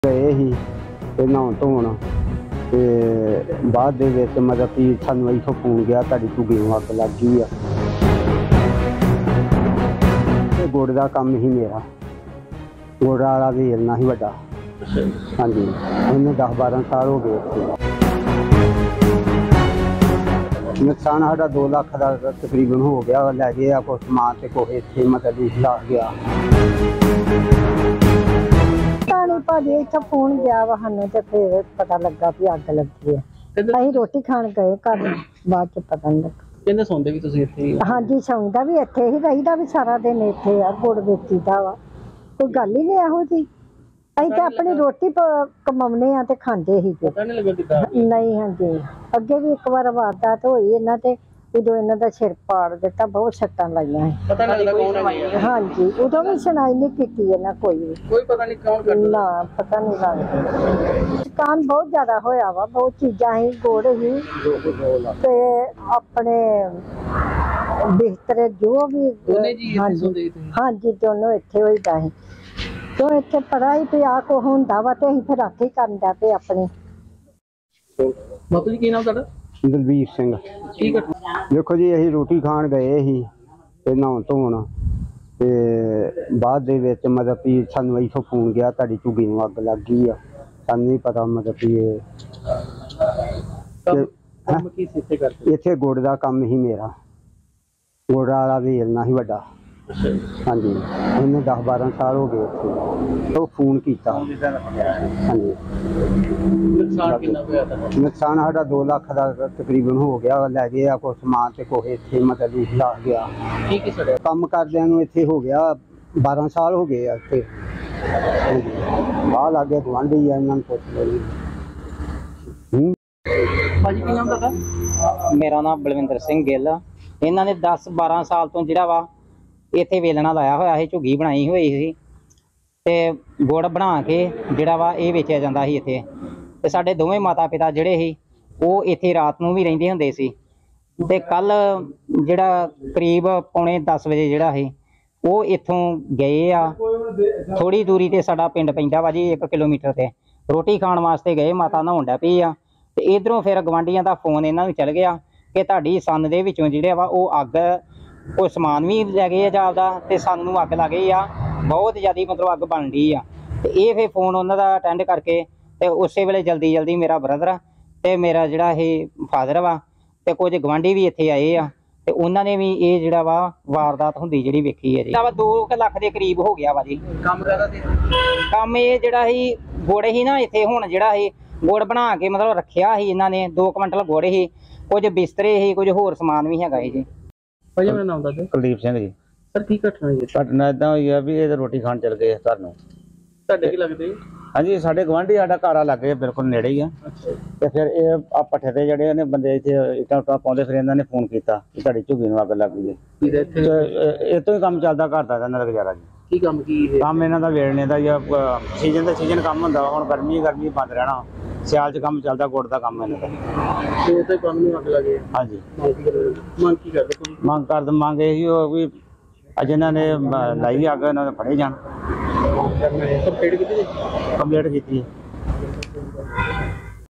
गए ही ते नहाउण धोण ते बाद दे विच मतलब कि सानूं इत्थों फोन गया तुहाडी झुग्गी नूं अग्ग लग गई आ। ते गुड़ दा कम्म ही मेरा, गुड़ वाला वेलना ही वड्डा। हाँ जी, इन्हें 10-12 साल हो गए इत्थे। नुकसान साਡਾ 2 ਲੱਖ ਦਾ तकरीबन हो गया, लै गए आ कुछ समान ते कुछ इत्थे मतलब ला गया। भाजी इत्थे फोन गया वा सानू ते फिर पता लगा भी अग लगी है। असीं रोटी खाण गए घर, बाद च पता नहीं लगा। कहंदे सौंदे भी तुसीं इत्थे ही? हाँ जी, सौंदा भी इत्थे ही, रहीदा भी सारा दिन इत्थे आ। गुड़ बेचीदा वा, कोई गल ही नहीं इहो जी। असीं ते अपनी रोटी कमाउने आ ते खांदे ही। पता नहीं लगा किदा? नहीं। हाँ जी, अगे भी एक बार वारदात होई इन्हां ते, उदों इन्हां दा सिर पाड़ दिता, बहुत सट्टां लाइयां। पता नहीं लगा कौन है? हाँ जी, उदों भी सुनाई नहीं कीती इन्हां कोई पता नहीं कौन करदा? ना, पता नहीं लगदा। नुकसान बहुत ज्यादा होया वा, बहुत चीज़ां ही, गुड़ ही ते अपने बिस्तरे जो भी। हाँ जी, दोनों इत्थे होईदा ही। तो इत्थे पता ही भी आ को हुंदा वा ते असीं फिर राखी करन दै पे अपनी। बापू जी की नाम तुहाडा? दलबीर सिंह। की घटना? देखो जी, असीं रोटी खाण गए ही ते नहाउण धोण ते बाद दे विच मतलब कि सानूं इत्थों फोन गया तुहाडी झुग्गी नूं अग्ग लग गई आ। सानूं नहीं पता मतलब कि इत्थे गुड़ दा कम्म ही मेरा, गुड़ वाला वेलना ही वड्डा। हाँ जी, इन्हें 10-12 साल हो गए इत्थे। तो फोन कीता। हाँ जी, नुकसान साਡਾ 2 ਲੱਖ ਦਾ तकरीबन हो गया, लै गए आ कुछ समान ते कुछ इत्थे मतलब ला गया। काम करदिआं नूं इत्थे हो गया 12 साल हो गए आ इत्थे। आ लागे गुआंढी आ, इन्हां नूं पुੱਛ लओ जी। भाजी की नाम तुहाडा? मेरा नाम बलविंदर सिंह गिल। इन्हां ने 10-12 साल तो जिहड़ा वा इत्थे वेलਣਾ लाया होया ਸੀ, ਝੁੱਗੀ ਬਣਾਈ ਹੋਈ ਸੀ ਤੇ ਗੁੜ ਬਣਾ ਕੇ ਜਿਹੜਾ ਵਾ ਇਹ ਵੇਚਿਆ ਜਾਂਦਾ ਸੀ ਇੱਥੇ। ਤੇ ਸਾਡੇ ਦੋਵੇਂ ਮਾਤਾ ਪਿਤਾ ਜਿਹੜੇ ਸੀ ਉਹ ਇੱਥੇ ਰਾਤ ਨੂੰ ਵੀ ਰਹਿੰਦੇ ਹੁੰਦੇ ਸੀ। ਤੇ ਕੱਲ ਜਿਹੜਾ ਕਰੀਬ ਪੌਣੇ 10 ਵਜੇ ਜਿਹੜਾ ਸੀ ਉਹ ਇੱਥੋਂ ਗਏ ਆ। ਥੋੜੀ ਦੂਰੀ ਤੇ ਸਾਡਾ ਪਿੰਡ ਪੈਂਦਾ ਵਾ ਜੀ, 1 ਕਿਲੋਮੀਟਰ ਤੇ। ਰੋਟੀ ਖਾਣ ਵਾਸਤੇ ਗਏ, ਮਾਤਾ ਨਹਾਉਣ ਡੈ ਪਈ ਆ ਤੇ ਇਧਰੋਂ ਫਿਰ ਗਵਾਂਢੀਆਂ ਦਾ ਫੋਨ ਇਹਨਾਂ ਨੂੰ ਚੱਲ ਗਿਆ ਕਿ ਤੁਹਾਡੀ ਸੰਨ ਦੇ ਵਿੱਚੋਂ ਜਿਹੜੇ ਵਾ ਉਹ ਅੱਗ, ਉਹ ਸਮਾਨ ਵੀ ਲੈ ਗਏ ਆ ਜਾਪਦਾ ਤੇ ਸਾਨੂੰ ਅੱਗ ਲੱਗ ਗਈ ਆ, ਬਹੁਤ ਜ਼ਿਆਦਾ ਮਤਲਬ ਅੱਗ ਬਣ ਰਹੀ ਆ। ਤੇ ਇਹ ਫਿਰ ਫੋਨ ਉਹਨਾਂ ਦਾ ਅਟੈਂਡ ਕਰਕੇ ਤੇ ਉਸੇ ਵੇਲੇ ਜਲਦੀ ਮੇਰਾ ਬ੍ਰਦਰ ਤੇ ਮੇਰਾ ਜਿਹੜਾ ਇਹ ਫਾਦਰ ਵਾ ਤੇ ਕੁਝ ਗਵਾਂਢੀ ਵੀ ਇੱਥੇ ਆਏ ਆ ਤੇ ਉਹਨਾਂ ਨੇ ਵੀ ਇਹ ਜਿਹੜਾ ਵਾ ਵਾਰਦਾਤ ਹੁੰਦੀ ਜਿਹੜੀ ਵੇਖੀ ਹੈ ਜੀ। 2 ਲੱਖ ਦੇ ਕਰੀਬ ਹੋ ਗਿਆ ਵਾ ਜੀ। ਕੰਮ ਕਰਦਾ ਸੀ? ਕੰਮ ਇਹ ਜਿਹੜਾ ਸੀ ਗੁੜ ਹੀ ਨਾ, ਇੱਥੇ ਹੁਣ ਜਿਹੜਾ ਸੀ ਗੁੜ ਬਣਾ ਕੇ ਮਤਲਬ ਰੱਖਿਆ ਸੀ ਇਹਨਾਂ ਨੇ। 2 ਕੁਇੰਟਲ ਗੁੜ ਸੀ, ਕੁਝ ਬਿਸਤਰੇ ਸੀ, ਕੁਝ ਹੋਰ ਸਮਾਨ ਵੀ ਹੈਗਾ ਜੀ। ਭਾਜੀ ਮੇਰਾ ਨਾਮ ਦੱਸ ਦਿਓ। ਕੁਲਦੀਪ ਸਿੰਘ ਜੀ। ਸਰ ਕੀ ਘਟਨਾ ਹੋਈ? ਘਟਨਾ ਇਦਾਂ ਹੋਈ ਆ ਵੀ ਇਹ ਰੋਟੀ ਖਾਣ ਚਲ ਗਏ ਘਰ ਨੂੰ। ਤੁਹਾਡੇ ਕੀ ਲੱਗਦੇ? ਹਾਂਜੀ, ਸਾਡੇ ਗਵਾਂਢੀ, ਸਾਡਾ ਘਰ ਆ ਲੱਗੇ ਬਿਲਕੁਲ ਨੇੜੇ ਹੀ ਆ। ਤੇ ਫਿਰ ਇਹ ਆ ਪੱਠੇ ਤੇ ਜਿਹੜੇ ਨੇ ਬੰਦੇ ਇੱਥੇ ਇੱਟਾਂ ਪਾਉਂਦੇ, ਫਿਰ ਇਹਨਾਂ ਨੇ ਫੋਨ ਕੀਤਾ ਕਿ ਤੁਹਾਡੀ ਝੁੱਗੀ ਨੂੰ ਅੱਗ ਲੱਗ ਗਈ। ਇਹ ਤੋਂ ਹੀ ਕੰਮ ਚੱਲਦਾ ਘਰ ਦਾ, ਇਹਨਾਂ ਦਾ ਗੁਜ਼ਾਰਾ ਜੀ। ਕੀ ਕੰਮ? ਕੰਮ ਇਹਨਾਂ ਦਾ ਵੇਲਣੇ ਦਾ ਜਾਂ ਸੀਜ਼ਨ ਦਾ ਸੀਜ਼ਨ ਕੰਮ ਹੁੰਦਾ। ਹੁਣ ਗਰਮੀ ਬੰਦ ਰਹਿਣਾ, ਸਿਆਲ 'ਚ ਕੰਮ ਚੱਲਦਾ ਗੁੜ ਦਾ ਕੰਮ ਇਹਨਾਂ ਦਾ। ਤੇ ਉਹਦੇ ਕੰਮ ਨੂੰ ਅੱਗ ਲੱਗੇ? ਹਾਂਜੀ। ਮੰਗ ਕੀ ਕਰਦੇ? ਮੰਗ ਇਹੀ ਹੋ ਵੀ ਅੱਜ ਇਹਨਾਂ ਨੇ ਲਾਈ ਅੱਗ, ਇਹਨਾਂ ਨੇ ਫੜੇ ਜਾਣ। ਕੰਪਲੀਟ ਕੀਤੀ? ਕੰਪਲੀਟ ਕੀਤੀ।